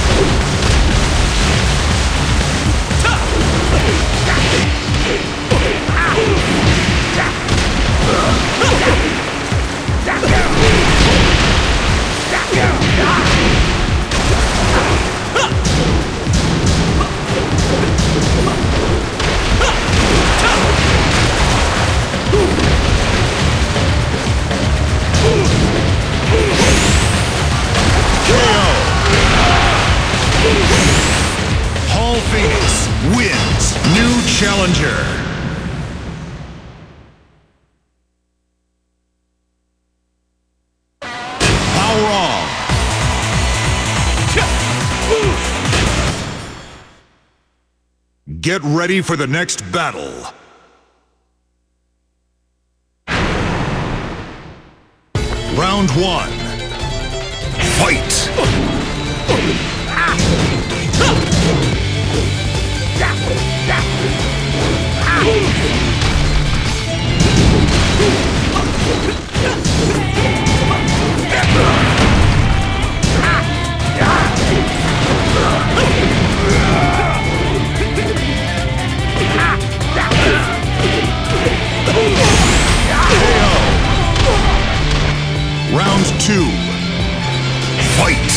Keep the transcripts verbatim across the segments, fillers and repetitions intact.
Challenger. Power on. Get ready for the next battle. Round one. Fight! Round two. Fight!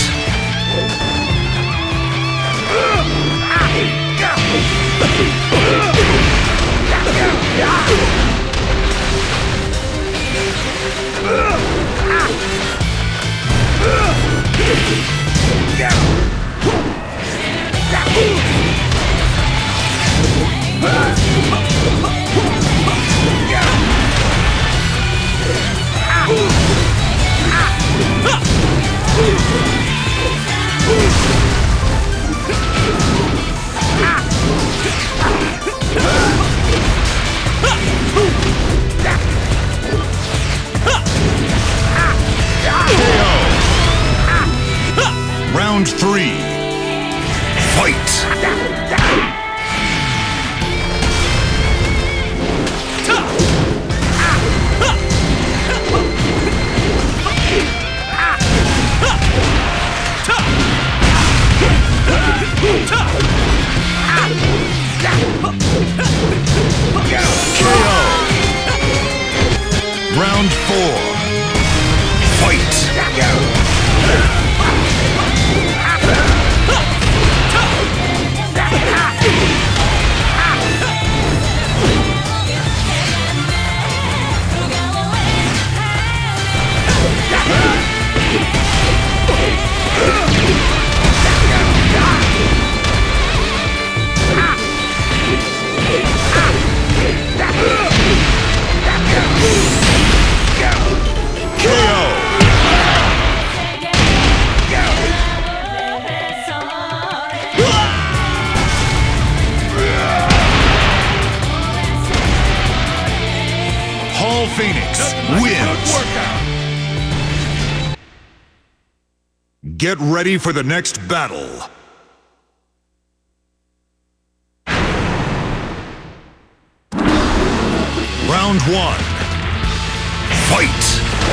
Round three. Fight! K O. Round four. Fight! Phoenix wins. Get ready for the next battle. Round one. Fight!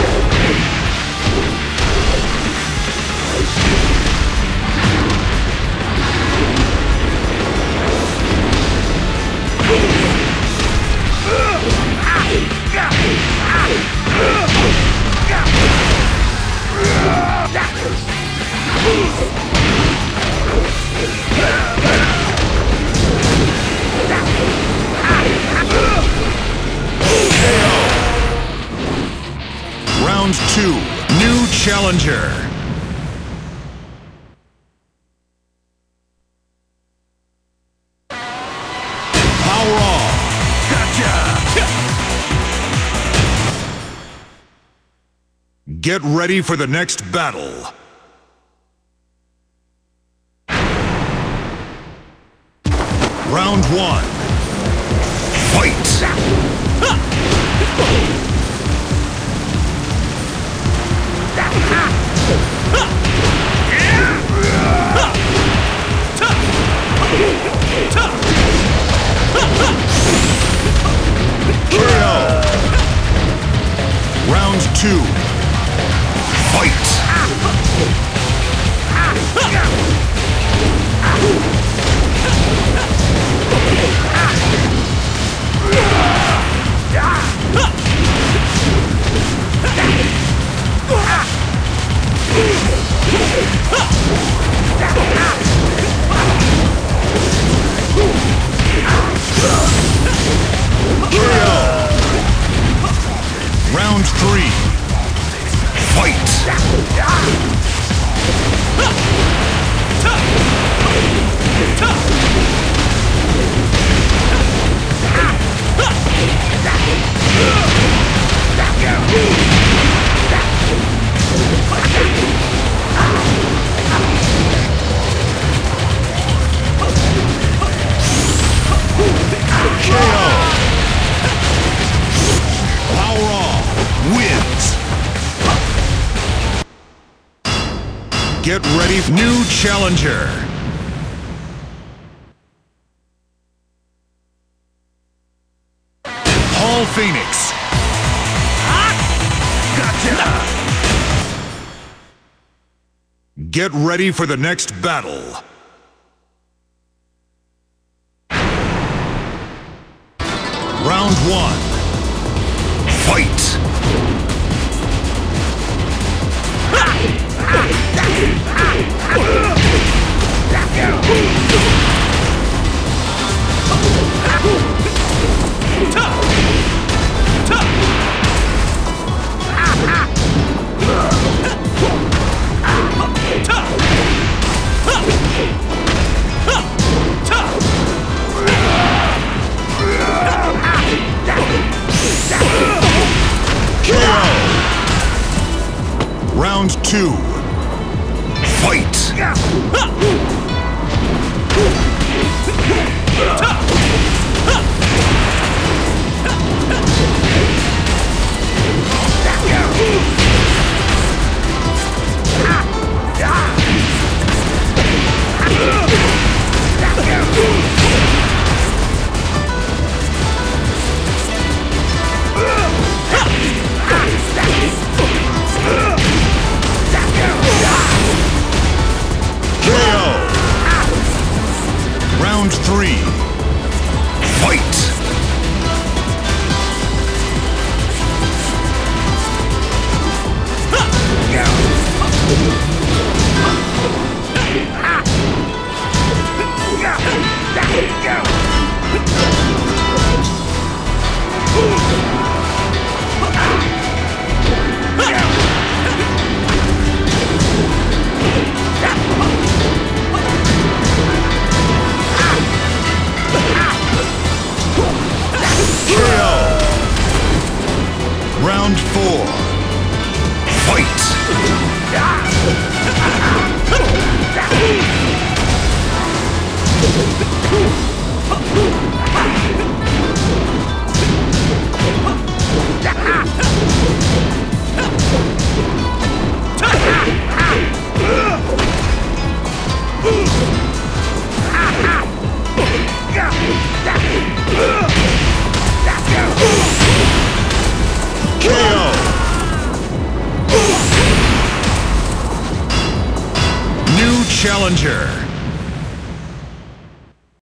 Round two, new challenger. Power on. Gotcha. Get ready for the next battle. Round one. Fight! K O. Round two. Fight! Round three. Fight! K O! Power Off wins! Get ready for new challenger! Paul Phoenix! Gotcha! Get ready for the next battle! Round one. Fight! Round two. Fight! Round three. Fight! Round four. Fight! K O! New challenger!